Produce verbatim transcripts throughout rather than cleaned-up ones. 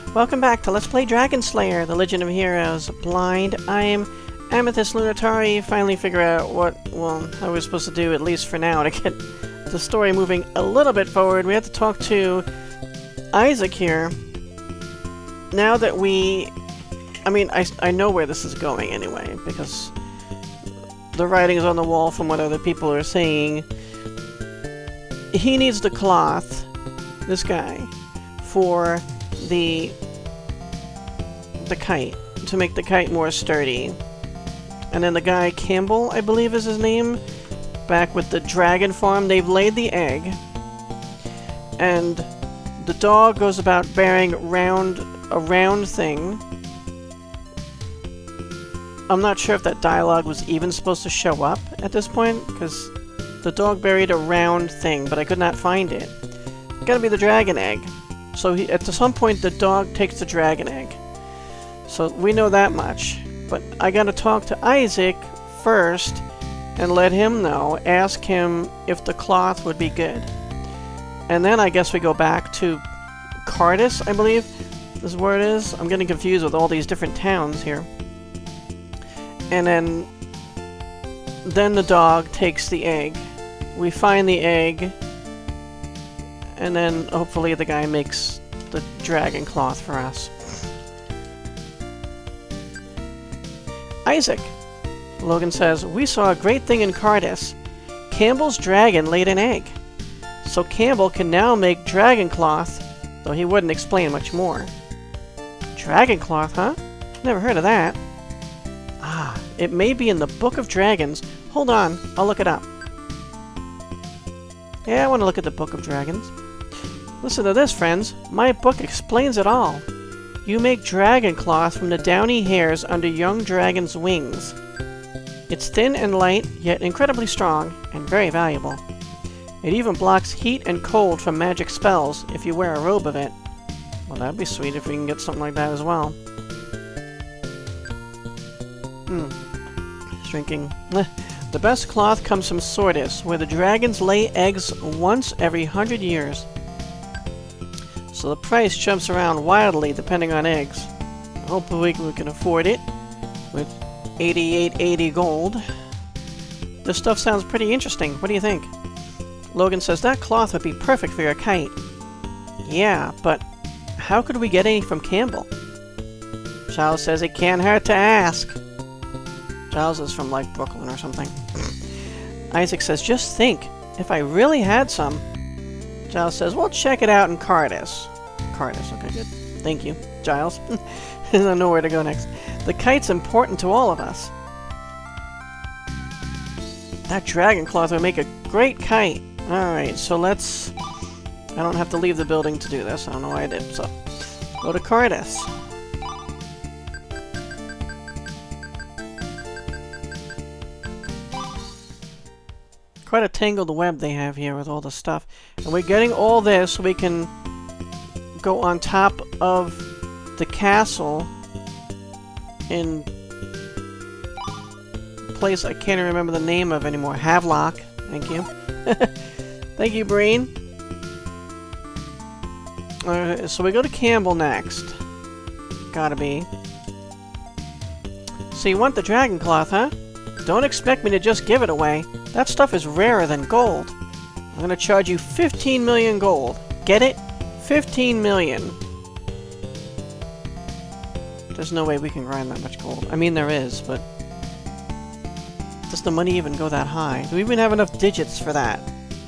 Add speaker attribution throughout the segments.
Speaker 1: Welcome back to Let's Play Dragon Slayer, The Legend of Heroes. Blind, I'm Amethyst Lunatari. Finally figure out what, well, how we're supposed to do, at least for now, to get the story moving a little bit forward. We have to talk to Isaac here. Now that we... I mean, I, I know where this is going anyway, because the writing is on the wall from what other people are saying. He needs the cloth, this guy, for the the kite, to make the kite more sturdy. And then the guy, Campbell, I believe is his name, back with the dragon farm, they've laid the egg. And the dog goes about bearing round a round thing. I'm not sure if that dialogue was even supposed to show up at this point, because the dog buried a round thing, but I could not find it. Gotta be the dragon egg. So he, at some point the dog takes the dragon egg. So we know that much. But I gotta talk to Isaac first and let him know, ask him if the cloth would be good. And then I guess we go back to Cardis, I believe is where it is. I'm getting confused with all these different towns here. And then then the dog takes the egg. We find the egg, and then hopefully the guy makes the dragon cloth for us. Isaac. Logan says, we saw a great thing in Cardis. Campbell's dragon laid an egg. So Campbell can now make dragon cloth, though he wouldn't explain much more. Dragon cloth, huh? Never heard of that. Ah, it may be in the Book of Dragons. Hold on, I'll look it up. Yeah, I want to look at the Book of Dragons. Listen to this, friends. My book explains it all. You make dragon cloth from the downy hairs under young dragon's wings. It's thin and light, yet incredibly strong, and very valuable. It even blocks heat and cold from magic spells if you wear a robe of it. Well, that'd be sweet if we can get something like that as well. Hmm. Drinking. The best cloth comes from Sordis, where the dragons lay eggs once every hundred years. So the price jumps around wildly depending on eggs. Hopefully we can afford it with eighty-eight eighty gold. This stuff sounds pretty interesting. What do you think? Logan says that cloth would be perfect for your kite. Yeah, but how could we get any from Campbell? Giles says it can't hurt to ask. Giles is from, like, Brooklyn or something. Isaac says, just think, if I really had some... Giles says, well, check it out in Cardis. Cardis, okay, good. Thank you, Giles. I don't know where to go next. The kite's important to all of us. That dragon cloth would make a great kite. Alright, so let's... I don't have to leave the building to do this. I don't know why I did, so... Go to Cardis. Quite a tangled web they have here with all the stuff. And we're getting all this so we can go on top of the castle in a place I can't remember the name of anymore. Havlok. Thank you. Thank you, Breen. Uh, so we go to Campbell next. Gotta be. So you want the dragon cloth, huh? Don't expect me to just give it away. That stuff is rarer than gold. I'm gonna charge you fifteen million gold. Get it? fifteen million. There's no way we can grind that much gold. I mean, there is, but... does the money even go that high? Do we even have enough digits for that?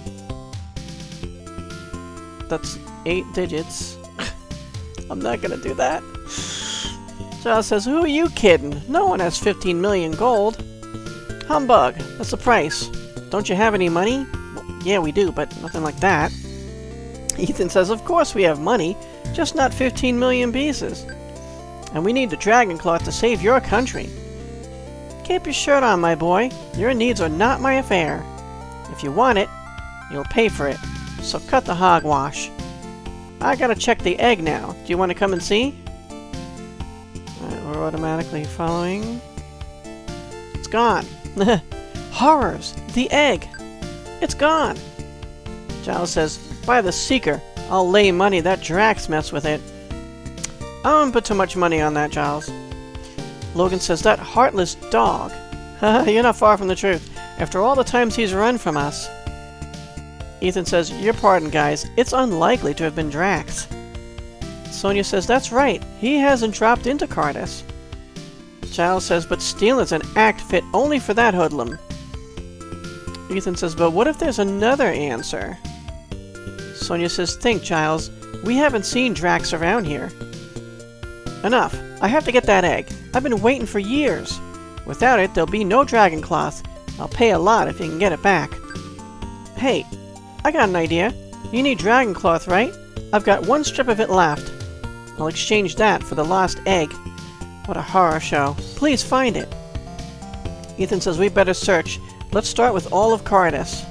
Speaker 1: That's eight digits. I'm not gonna do that. Giles says, who are you kidding? No one has fifteen million gold. Humbug! That's the price. Don't you have any money? Well, yeah, we do, but nothing like that. Ethan says, of course we have money, just not fifteen million pieces. And we need the dragon cloth to save your country. Keep your shirt on, my boy. Your needs are not my affair. If you want it, you'll pay for it. So cut the hogwash. I gotta check the egg now. Do you want to come and see? Alright, we're automatically following. It's gone. Horrors! The egg! It's gone! Giles says, by the Seeker, I'll lay money that Drax messed with it. I wouldn't put too much money on that, Giles. Logan says, that heartless dog. Haha, you're not far from the truth. After all the times he's run from us. Ethan says, your pardon, guys. It's unlikely to have been Drax. Sonia says, that's right. He hasn't dropped into Cardis. Giles says, but stealing's an act fit only for that hoodlum. Ethan says, but what if there's another answer? Sonia says, think, Giles. We haven't seen Drax around here. Enough. I have to get that egg. I've been waiting for years. Without it, there'll be no dragon cloth. I'll pay a lot if you can get it back. Hey, I got an idea. You need dragon cloth, right? I've got one strip of it left. I'll exchange that for the lost egg. What a horror show. Please find it. Ethan says we better search. Let's start with all of Cardis.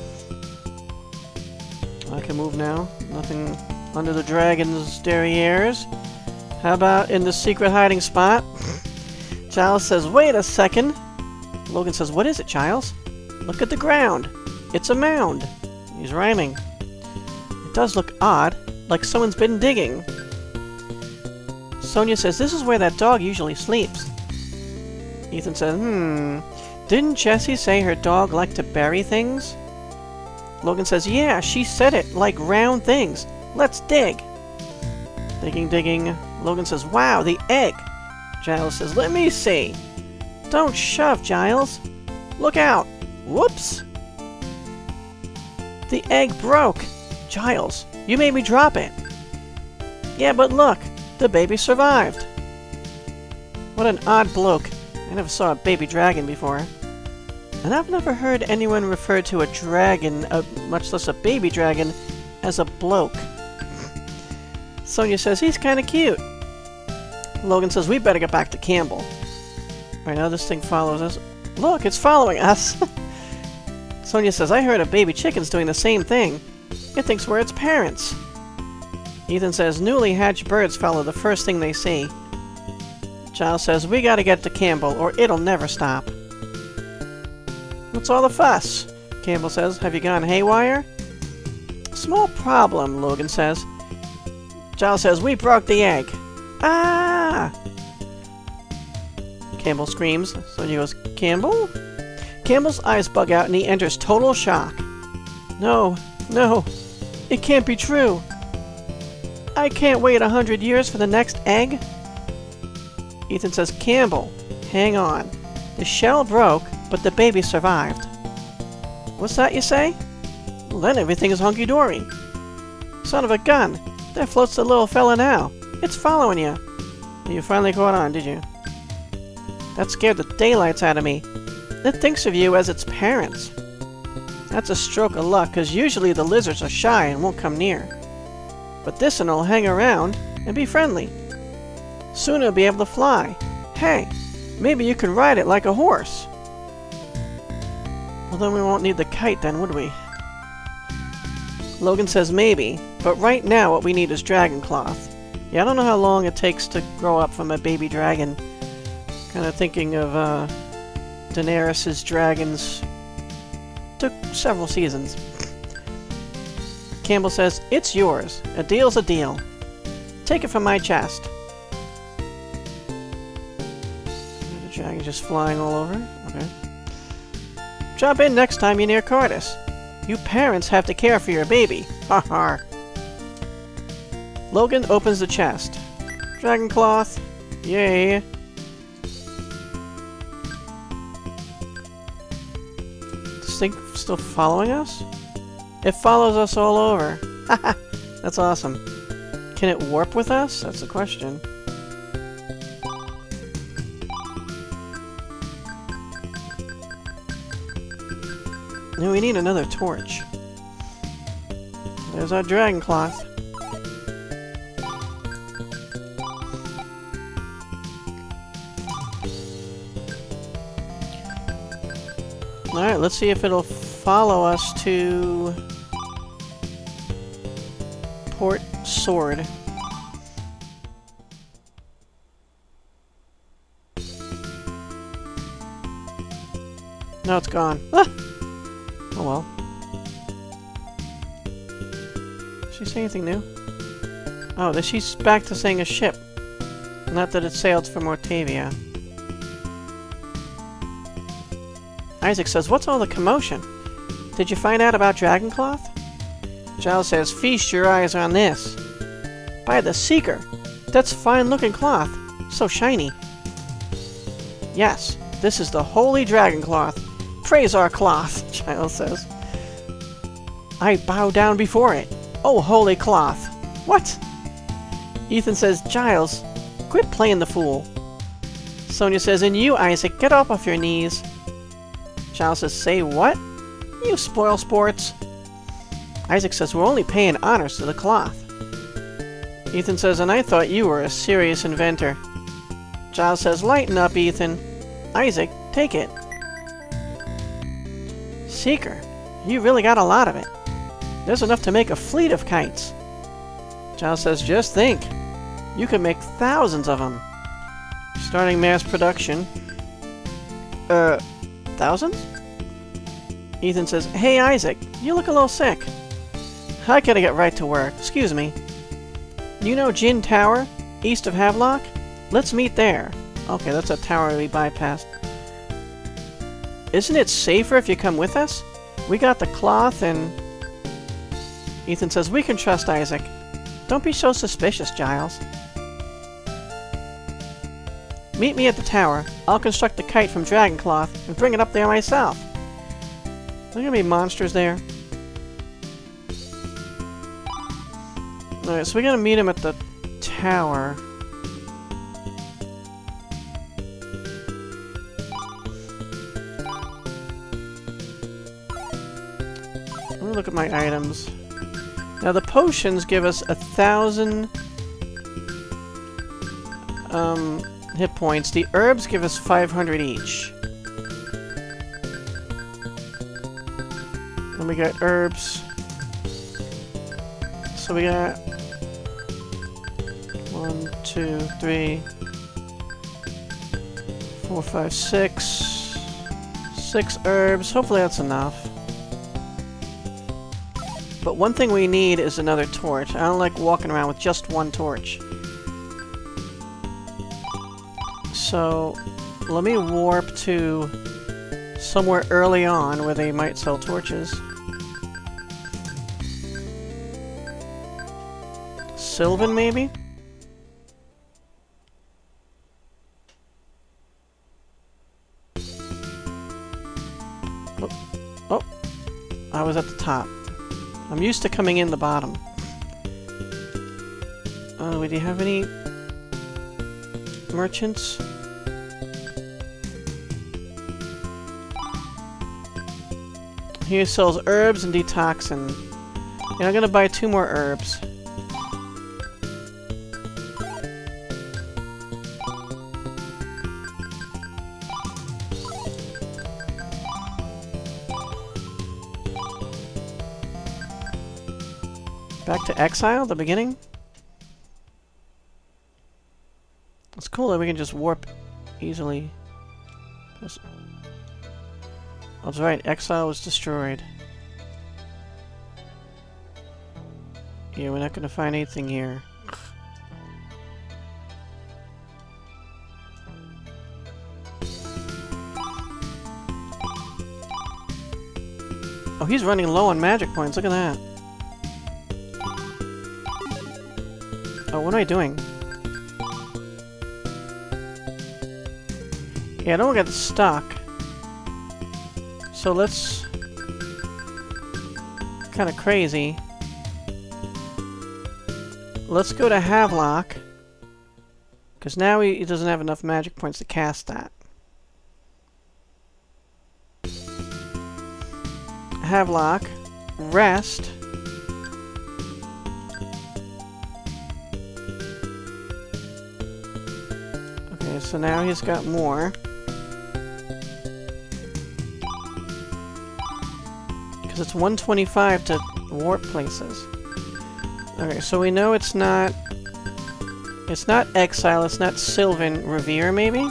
Speaker 1: I can move now. Nothing under the dragon's derrieres. How about in the secret hiding spot? Giles says, wait a second. Logan says, what is it, Giles? Look at the ground. It's a mound. He's rhyming. It does look odd, like someone's been digging. Sonia says, this is where that dog usually sleeps. Ethan says, hmm, didn't Jessie say her dog liked to bury things? Logan says, yeah, she said it, like round things. Let's dig. Digging, digging. Logan says, wow, the egg. Giles says, let me see. Don't shove, Giles. Look out. Whoops. The egg broke. Giles, you made me drop it. Yeah, but look. The baby survived. What an odd bloke. I never saw a baby dragon before. And I've never heard anyone refer to a dragon, uh, much less a baby dragon, as a bloke. Sonia says he's kind of cute. Logan says we better get back to Campbell. Right now this thing follows us. Look, it's following us. Sonia says, I heard a baby chicken's doing the same thing. It thinks we're its parents. Ethan says newly hatched birds follow the first thing they see. Giles says we gotta get to Campbell or it'll never stop. What's all the fuss? Campbell says, have you gone haywire? Small problem, Logan says. Giles says, we broke the egg. Ah! Campbell screams. Sonia goes, Campbell? Campbell's eyes bug out and he enters total shock. No, no, it can't be true. I can't wait a hundred years for the next egg. Ethan says, Campbell, hang on. The shell broke, but the baby survived. What's that you say? Well, then everything is hunky-dory. Son of a gun, there floats the little fella now. It's following you. You finally caught on, did you? That scared the daylights out of me. It thinks of you as its parents. That's a stroke of luck, because usually the lizards are shy and won't come near. But this one will hang around and be friendly. Soon it'll be able to fly. Hey, maybe you can ride it like a horse. Well, then we won't need the kite then, would we? Logan says maybe, but right now what we need is dragon cloth. Yeah, I don't know how long it takes to grow up from a baby dragon. Kind of thinking of uh, Daenerys' dragons. Took several seasons. Campbell says, it's yours. A deal's a deal. Take it from my chest. The dragon's just flying all over. Okay. Jump in next time you're near Cardis. You parents have to care for your baby. Ha ha. Logan opens the chest. Dragon cloth. Yay. This thing still following us? It follows us all over. Haha, that's awesome. Can it warp with us? That's the question. No, we need another torch. There's our dragon cloth. Alright, let's see if it'll follow us to Port Sword. No, it's gone. Ah! Oh well. Did she say anything new? Oh, that she's back to saying a ship. Not that it sailed from Mortavia. Isaac says, what's all the commotion? Did you find out about Dragoncloth? Giles says, feast your eyes on this. By the Seeker! That's fine-looking cloth. So shiny. Yes, this is the holy Dragoncloth. Praise our cloth, Giles says. I bow down before it. Oh, holy cloth. What? Ethan says, Giles, quit playing the fool. Sonia says, and you, Isaac, get up off your knees. Giles says, say what? You spoil sports. Isaac says, we're only paying honors to the cloth. Ethan says, and I thought you were a serious inventor. Giles says, lighten up, Ethan. Isaac, take it. Seeker, you really got a lot of it. There's enough to make a fleet of kites. Giles says, just think. You could make thousands of them. Starting mass production. Uh, thousands? Ethan says, hey Isaac, you look a little sick. I gotta get right to work. Excuse me. You know Jin Tower, east of Havlok? Let's meet there. Okay, that's a tower we bypassed. Isn't it safer if you come with us? We got the cloth and... Ethan says, we can trust Isaac. Don't be so suspicious, Giles. Meet me at the tower. I'll construct the kite from Dragoncloth and bring it up there myself. Are there gonna be monsters there? Alright, so we gotta meet him at the tower. Let me look at my items. Now the potions give us a thousand um, hit points. The herbs give us five hundred each. And we got herbs. So we got one, two, three, four, five, six. Six herbs. Hopefully that's enough. But one thing we need is another torch. I don't like walking around with just one torch. So, let me warp to somewhere early on where they might sell torches. Sylvan, maybe? Oh. Oh. I was at the top. I'm used to coming in the bottom. Oh, do you have any merchants? He sells herbs and detoxin. Yeah, I'm gonna buy two more herbs. Back to Exile, the beginning? It's cool that we can just warp easily. That's, that's right, Exile was destroyed. Yeah, we're not gonna find anything here. Oh, he's running low on magic points, look at that. Oh, what am I doing? Yeah, I don't get stuck. So let's... Kinda crazy. Let's go to Havlok. Because now he, he doesn't have enough magic points to cast that. Havlok. Rest. So now he's got more. Because it's one twenty-five to warp places. Okay, so we know it's not... It's not Exile, it's not Sylvan Revere, maybe?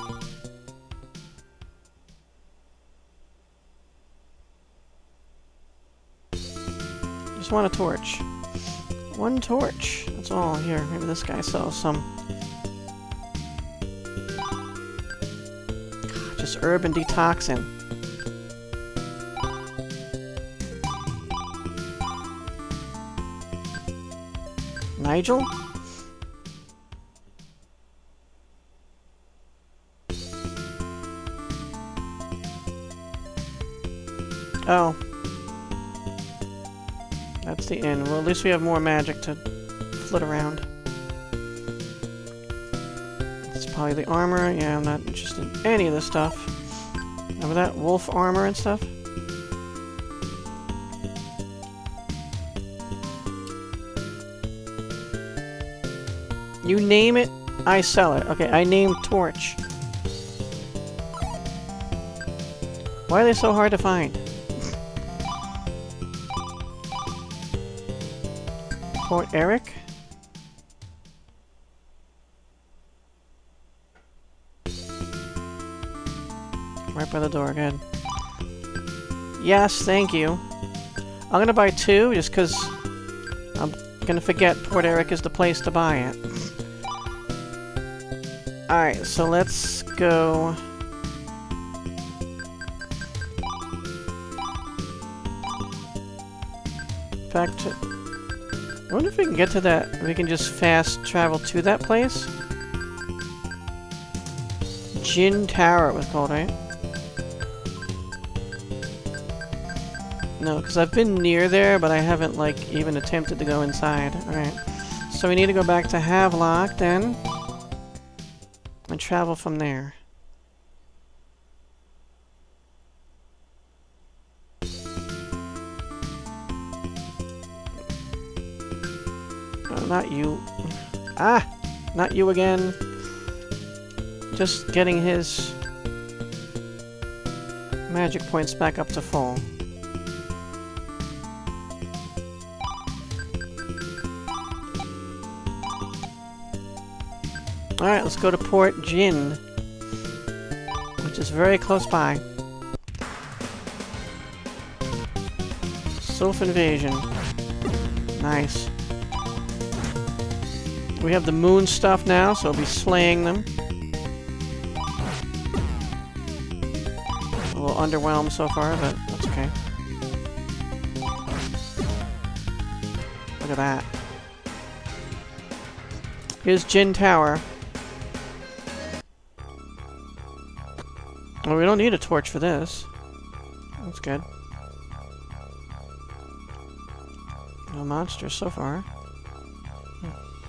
Speaker 1: Just want a torch. One torch. That's all. Here, maybe this guy sells some. Use herb and detoxin. Nigel? Oh. That's the inn. Well, at least we have more magic to flit around. It's probably the armor. Yeah, I'm not interested in any of this stuff. Remember that? Wolf armor and stuff? You name it, I sell it. Okay, I named Torch. Why are they so hard to find? Port Eric? Right by the door, good. Yes, thank you. I'm gonna buy two, just because I'm gonna forget Port Eric is the place to buy it. Alright, so let's go... back to... I wonder if we can get to that... we can just fast travel to that place? Jin Tower it was called, right? No, because I've been near there, but I haven't, like, even attempted to go inside. Alright. So we need to go back to Havlok, then. And travel from there. Oh, not you. Ah! Not you again. Just getting his magic points back up to full. Alright, let's go to Port Jin, which is very close by. Sylph Invasion. Nice. We have the moon stuff now, so we'll be slaying them. A little underwhelmed so far, but that's okay. Look at that. Here's Jin Tower. Well, we don't need a torch for this. That's good. No monsters so far. Hmm.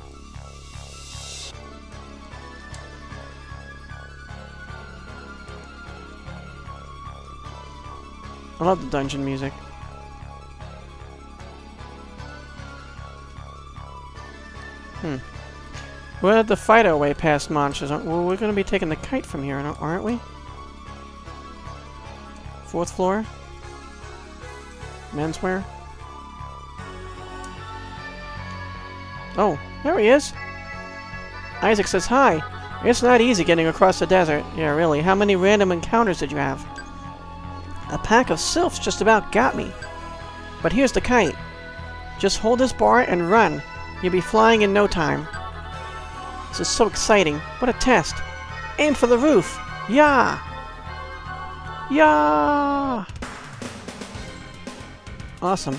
Speaker 1: I love the dungeon music. Hmm. We'll have to fight our way past monsters. Well, we're going to be taking the kite from here, aren't we? Fourth floor? Menswear? Oh, there he is! Isaac says hi! It's not easy getting across the desert. Yeah, really. How many random encounters did you have? A pack of sylphs just about got me. But here's the kite. Just hold this bar and run. You'll be flying in no time. This is so exciting. What a test. Aim for the roof. Yeah! Yeah! Awesome.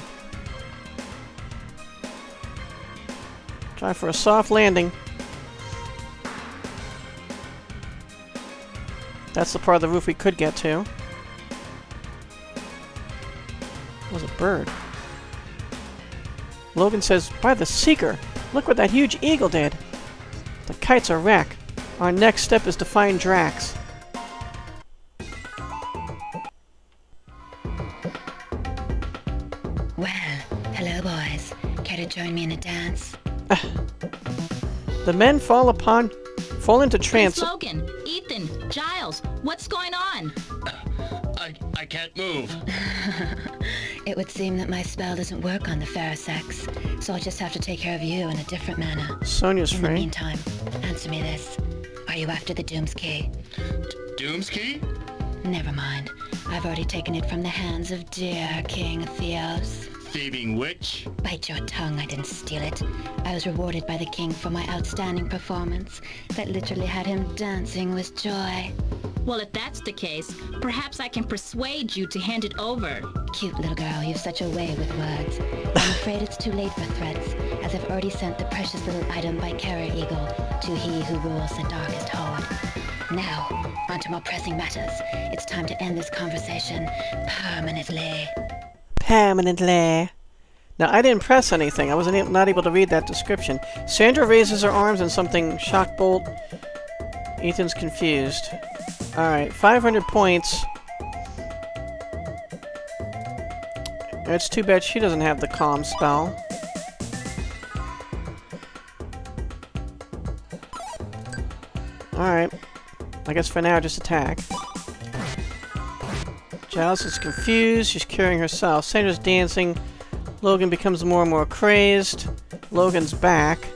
Speaker 1: Try for a soft landing. That's the part of the roof we could get to. It was a bird. Logan says, by the Seeker! Look what that huge eagle did! The kite's a wreck. Our next step is to find Drax.
Speaker 2: Well, hello boys. Care to join me in a dance?
Speaker 1: Uh, the men fall upon... fall into trance...
Speaker 3: Hey, Logan, Ethan, Giles, what's going on?
Speaker 4: I, I can't move.
Speaker 2: It would seem that my spell doesn't work on the fairer sex, so I'll just have to take care of you in a different manner.
Speaker 1: Sonia's
Speaker 2: in
Speaker 1: free.
Speaker 2: In the meantime, answer me this. Are you after the Doom's Key?
Speaker 4: D Doom's Key?
Speaker 2: Never mind. I've already taken it from the hands of dear King Theos.
Speaker 4: Thieving witch?
Speaker 2: Bite your tongue, I didn't steal it. I was rewarded by the king for my outstanding performance that literally had him dancing with joy.
Speaker 3: Well, if that's the case, perhaps I can persuade you to hand it over.
Speaker 2: Cute little girl, you've such a way with words. I'm afraid it's too late for threats, as I've already sent the precious little item by Carrier Eagle to he who rules the darkest hold. Now, on to more pressing matters. It's time to end this conversation permanently.
Speaker 1: Permanently. Now, I didn't press anything. I was not able to read that description. Sandra raises her arms and something shock bolt. Ethan's confused. Alright, five hundred points. It's too bad she doesn't have the calm spell. Alright. I guess for now, just attack. Giles is confused. She's curing herself. Sandra's dancing. Logan becomes more and more crazed. Logan's back.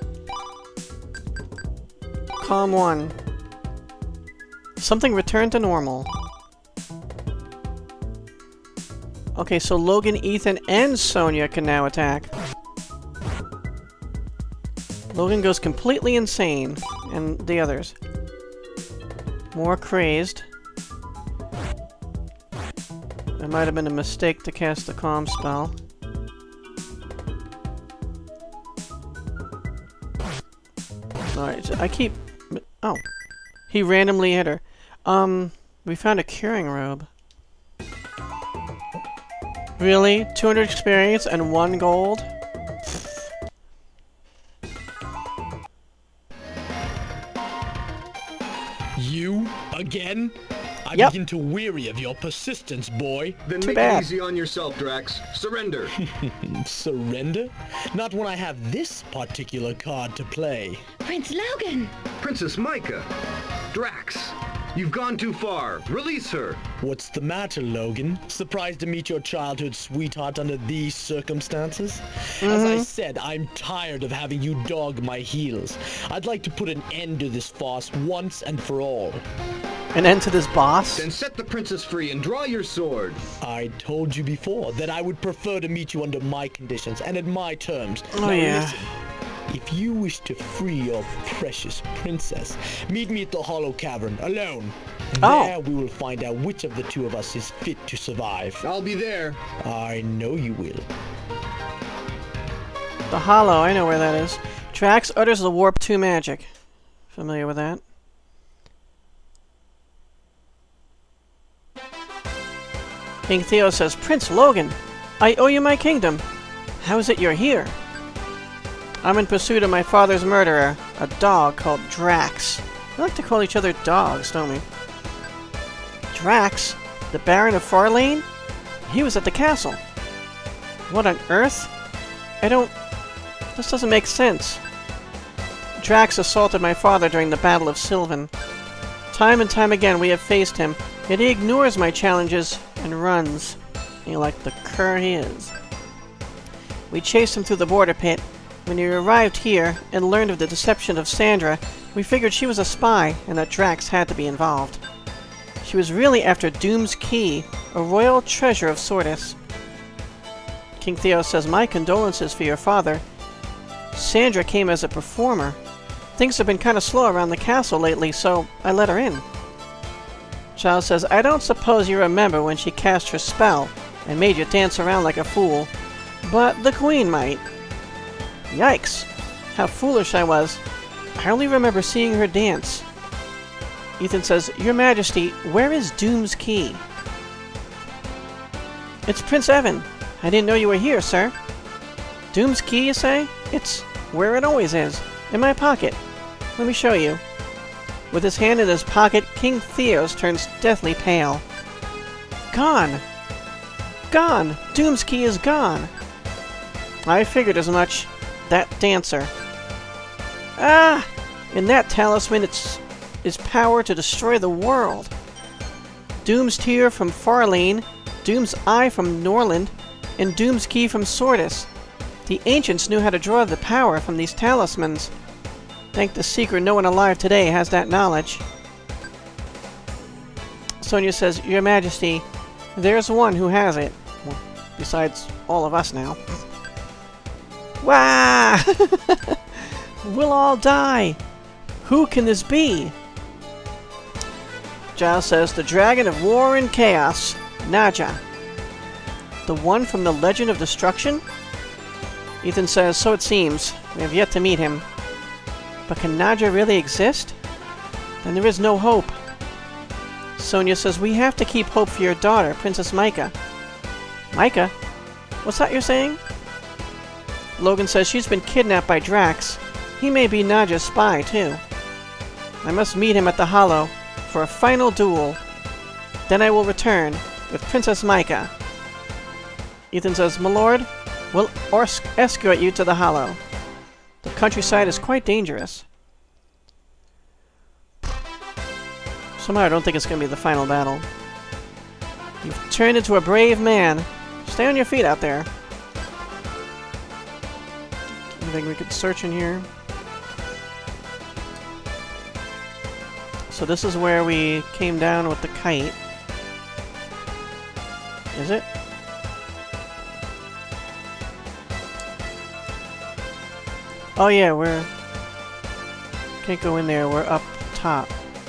Speaker 1: Calm one. Something returned to normal. Okay, so Logan, Ethan, and Sonia can now attack. Logan goes completely insane. And the others. More crazed. It might have been a mistake to cast the calm spell. Alright, so I keep... Oh. He randomly hit her. Um, we found a curing robe. Really? two hundred experience and one gold?
Speaker 5: You? Again? I
Speaker 1: Yep.
Speaker 5: begin to weary of your persistence, boy.
Speaker 6: Then
Speaker 1: Too
Speaker 6: make
Speaker 1: bad.
Speaker 6: it easy on yourself, Drax. Surrender.
Speaker 5: Surrender? Not when I have this particular card to play.
Speaker 2: Prince Logan!
Speaker 6: Princess Micah. Drax. You've gone too far. Release her.
Speaker 5: What's the matter, Logan? Surprised to meet your childhood sweetheart under these circumstances? As I said, I'm tired of having you dog my heels. I'd like to put an end to this farce once and for all.
Speaker 1: An end to this boss?
Speaker 6: Then set the princess free and draw your sword.
Speaker 5: I told you before that I would prefer to meet you under my conditions and at my terms.
Speaker 1: Oh,
Speaker 5: Now
Speaker 1: yeah.
Speaker 5: listen. If you wish to free your precious princess, meet me at the Hollow Cavern, alone.
Speaker 1: Oh.
Speaker 5: There we will find out which of the two of us is fit to survive.
Speaker 6: I'll be there.
Speaker 5: I know you will.
Speaker 1: The Hollow, I know where that is. Drax utters the Warp two magic. Familiar with that? King Theos says, Prince Logan, I owe you my kingdom. How is it you're here? I'm in pursuit of my father's murderer, a dog called Drax. We like to call each other dogs, don't we? Drax? The Baron of Farlane? He was at the castle. What on earth? I don't... This doesn't make sense. Drax assaulted my father during the Battle of Sylvan. Time and time again we have faced him, yet he ignores my challenges and runs. You like the cur he is. We chased him through the border pit. When he arrived here and learned of the deception of Sandra, we figured she was a spy and that Drax had to be involved. She was really after Doom's Key, a royal treasure of Sordis. King Theos says, my condolences for your father. Sandra came as a performer. Things have been kind of slow around the castle lately, so I let her in. Giles says, I don't suppose you remember when she cast her spell and made you dance around like a fool, but the Queen might. Yikes! How foolish I was. I only remember seeing her dance. Ethan says, Your Majesty, where is Doom's Key? It's Prince Evan. I didn't know you were here, sir. Doom's Key, you say? It's where it always is. In my pocket. Let me show you. With his hand in his pocket, King Theos turns deathly pale. Gone! Gone! Doom's Key is gone! I figured as much. That dancer. Ah! In that talisman, it's is power to destroy the world. Doom's Tear from Farlane, Doom's Eye from Norland, and Doom's Key from Sordis. The ancients knew how to draw the power from these talismans. Thank the secret no one alive today has that knowledge. Sonia says, Your Majesty, there's one who has it. Well, besides all of us now. Wah! We'll all die! Who can this be? Giles says, the Dragon of War and Chaos, Naja. The one from the Legend of Destruction? Ethan says, so it seems. We have yet to meet him. But can Naja really exist? Then there is no hope. Sonia says, we have to keep hope for your daughter, Princess Micah. Micah? What's that you're saying? Logan says she's been kidnapped by Drax. He may be Naja's spy, too. I must meet him at the Hollow for a final duel. Then I will return with Princess Micah. Ethan says, my lord, we'll escort you to the Hollow. The countryside is quite dangerous. Somehow I don't think it's going to be the final battle. You've turned into a brave man. Stay on your feet out there. I think we could search in here. So this is where we came down with the kite. Is it? Oh yeah, we're... Can't go in there, we're up top.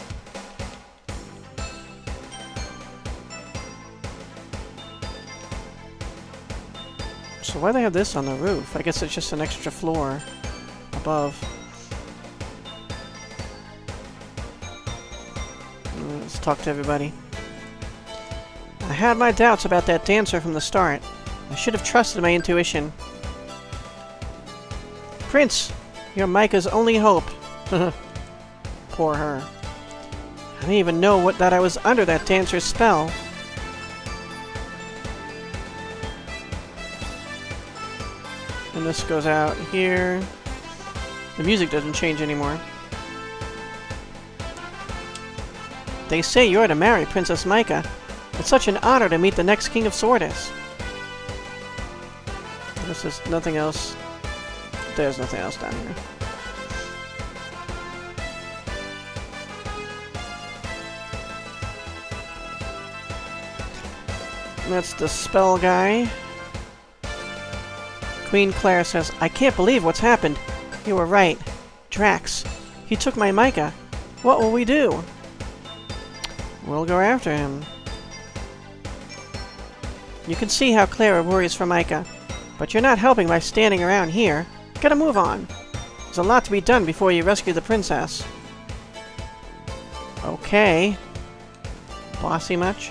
Speaker 1: So why do they have this on the roof? I guess it's just an extra floor above. Let's talk to everybody. I had my doubts about that dancer from the start. I should have trusted my intuition. Prince, you're Micah's only hope. Poor her. I didn't even know what that I was under that dancer's spell. And this goes out here. The music doesn't change anymore. They say you're to marry Princess Micah. It's such an honor to meet the next King of Sordis. This is nothing else. There's nothing else down here. That's the spell guy. Queen Claire says, I can't believe what's happened. You were right. Drax. He took my Micah. What will we do? We'll go after him. You can see how Clara worries for Micah. But you're not helping by standing around here. Gotta move on. There's a lot to be done before you rescue the princess. Okay. Bossy much?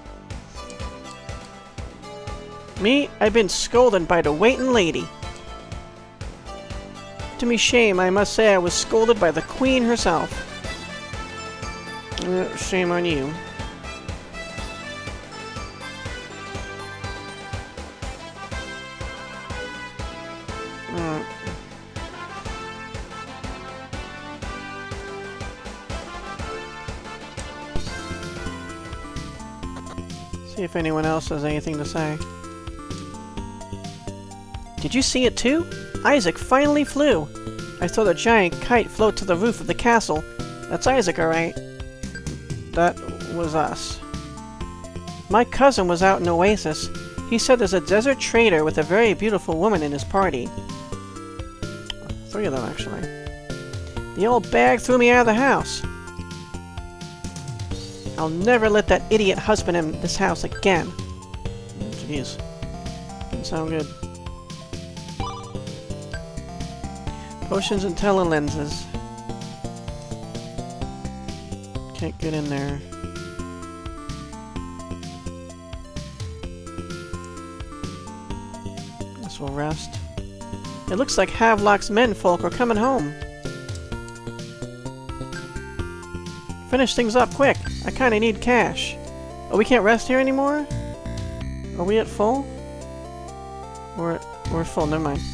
Speaker 1: Me, I've been scolded by the waiting lady. To me shame, I must say I was scolded by the queen herself. Uh, shame on you. Uh. See if anyone else has anything to say. Did you see it too? Isaac finally flew! I saw the giant kite float to the roof of the castle. That's Isaac, alright. That was us. My cousin was out in Oasis. He said there's a desert trader with a very beautiful woman in his party. Three of them, actually. The old bag threw me out of the house. I'll never let that idiot husband in this house again. Jeez. Doesn't sound good. Potions and telelenses. Can't get in there. Guess we'll rest. It looks like Havlok's menfolk are coming home. Finish things up quick. I kinda need cash. Oh, we can't rest here anymore? Are we at full? We're, we're full, never mind.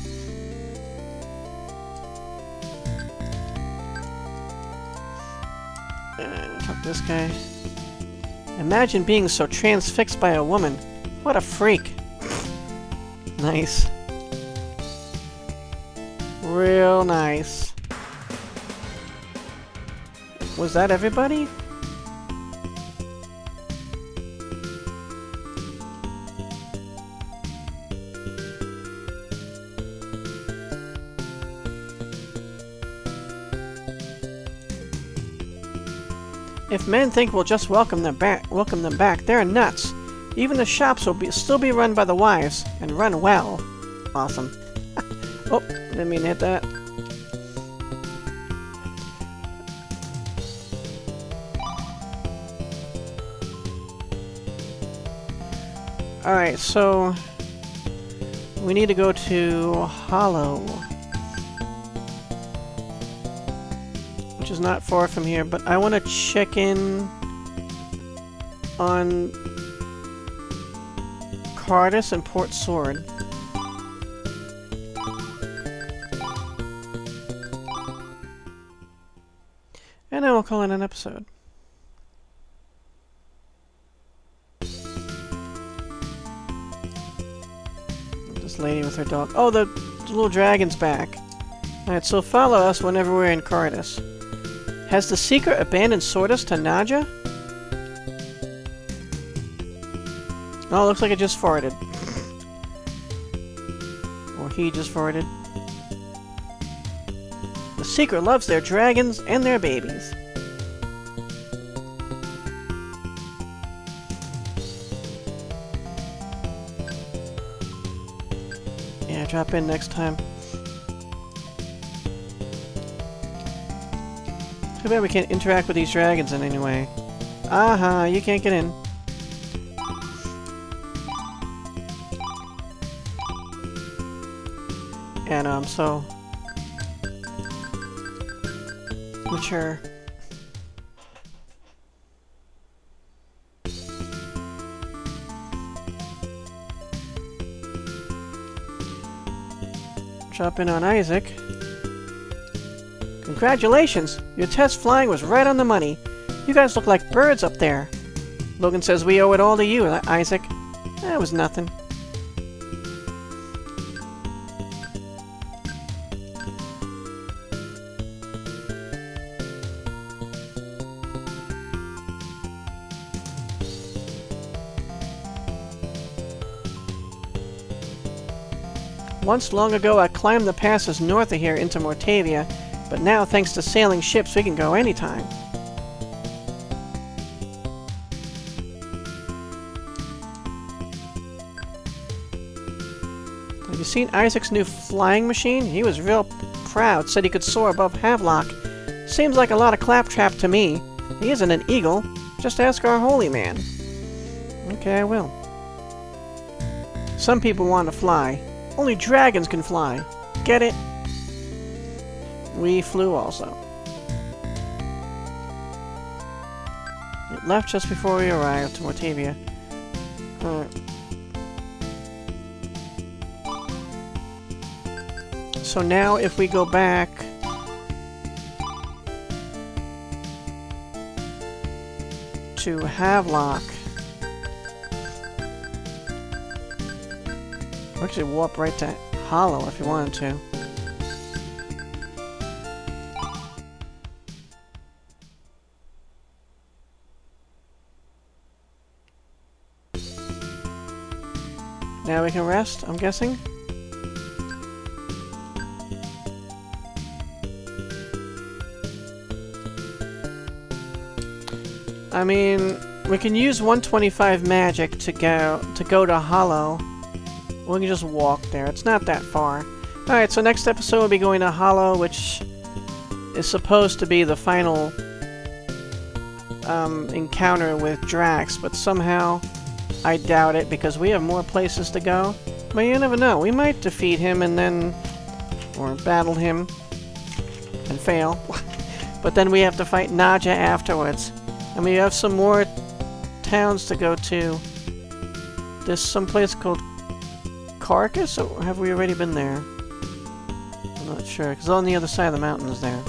Speaker 1: This guy. Imagine being so transfixed by a woman. What a freak. Nice. Real nice. Was that everybody? If men think we'll just welcome them back, welcome them back, they're nuts. Even the shops will be still be run by the wives, and run well. Awesome. Oh, didn't mean to hit that. Alright, so we need to go to Hollow, which is not far from here, but I want to check in on Cardis and Port Sword. And then we'll call it an episode. This lady with her dog. Oh, the little dragon's back. Alright, so follow us whenever we're in Cardis. Has the Seeker abandoned Sordus to Naja? Oh, looks like it just farted. Or he just farted. The Seeker loves their dragons and their babies. Yeah, drop in next time. Too bad we can't interact with these dragons in any way. Aha, you can't get in. And, um, so... mature. Drop in on Isaac. Congratulations! Your test flying was right on the money. You guys look like birds up there. Logan says we owe it all to you, Isaac. That was nothing. Once long ago I climbed the passes north of here into Mortavia, but now thanks to sailing ships we can go anytime. Have you seen Isaac's new flying machine? He was real proud, said he could soar above Havlok. Seems like a lot of claptrap to me. He isn't an eagle. Just ask our holy man. Okay, I will. Some people want to fly. Only dragons can fly. Get it? We flew also. It left just before we arrived to Mortavia. Alright. So now if we go back... to Havlok... Or actually warp right to Hollow if you wanted to. Now we can rest, I'm guessing? I mean, we can use one twenty-five magic to go to go to Hollow. We can just walk there. It's not that far. Alright, so next episode we'll be going to Hollow, which is supposed to be the final um, encounter with Drax, but somehow I doubt it because we have more places to go. But you never know. We might defeat him and then... or battle him and fail. But then we have to fight Naja afterwards. And we have some more towns to go to. There's some place called Carcass, or have we already been there? I'm not sure, because on the other side of the mountain is there.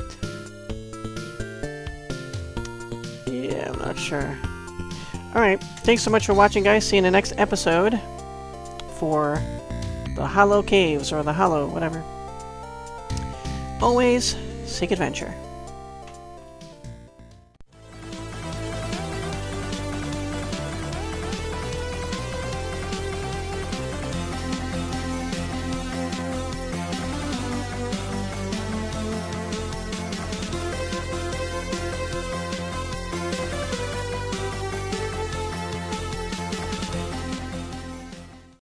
Speaker 1: Yeah, I'm not sure. Alright, thanks so much for watching, guys. See you in the next episode for the Hollow Caves, or the Hollow, whatever. Always seek adventure.